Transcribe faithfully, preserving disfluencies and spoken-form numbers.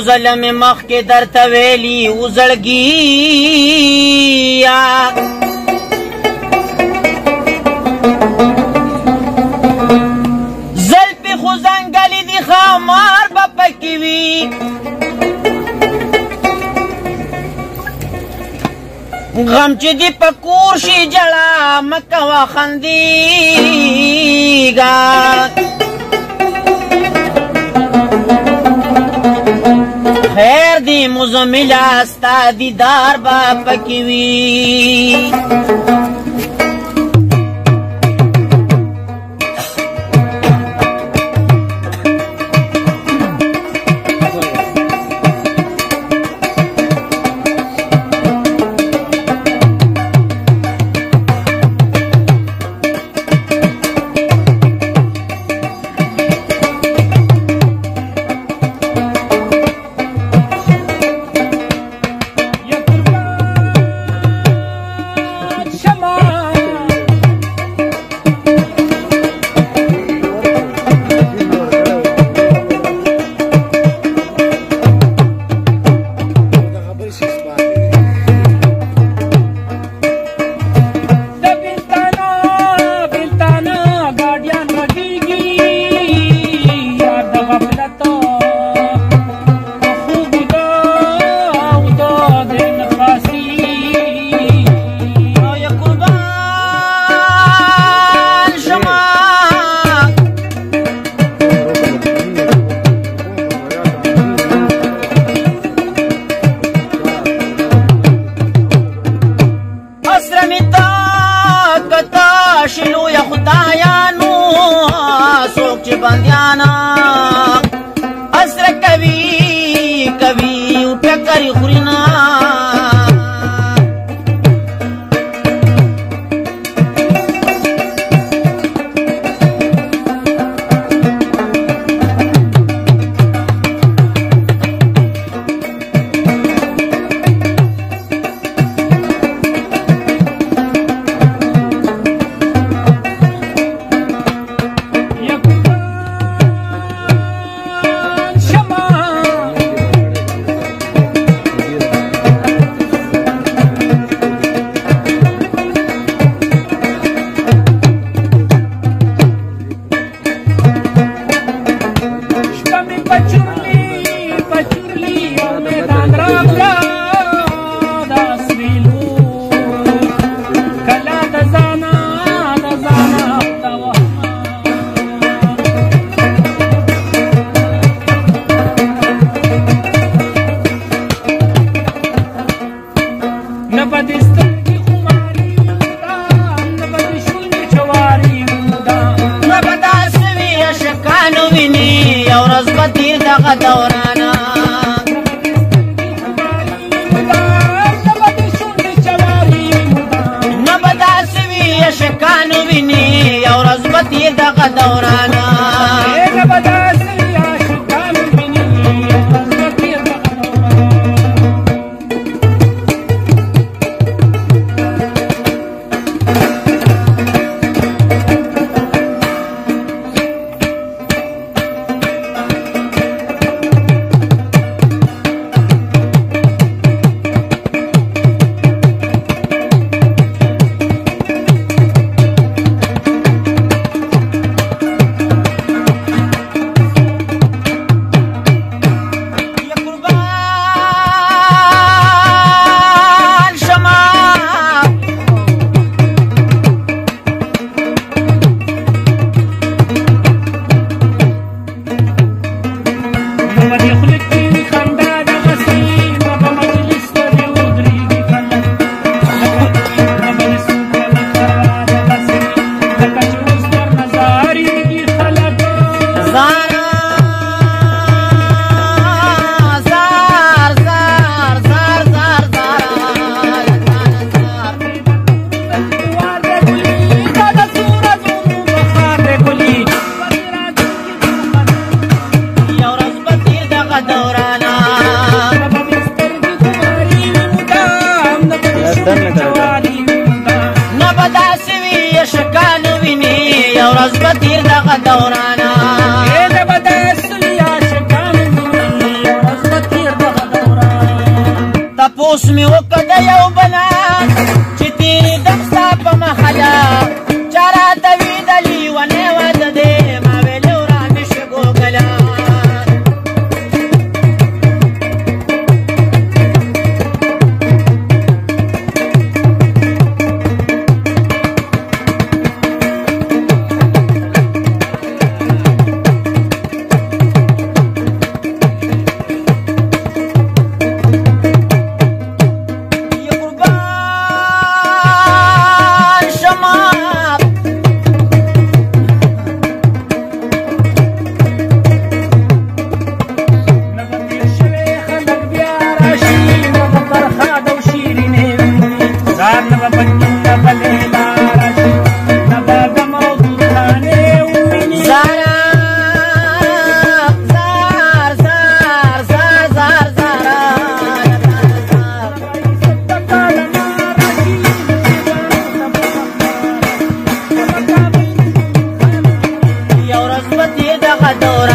ځله مې مخکې درته ویلي و زړګیه زلفې خو ځنګلې دي ښامار به پکې وي غم چې دې په کور شي جړه مه کوه خندېږه خیر دی مزمله ستا دیدار به پکې وي شلو یا خدایانو څوک چې بندیانا اسره کوي کوي او ټکرې خوري نه دغه دورانا نه به داسې وي عاشقانو ویني یو ورځ به تېر دغه دورانا ورځ به تېر دغه دورانا اوس مې وکړه یو بنا چې تیرې دم ستا په مخه ده چا راته ویدلي ونې وه د دې ما ویلې ورا مې شګوګله Adora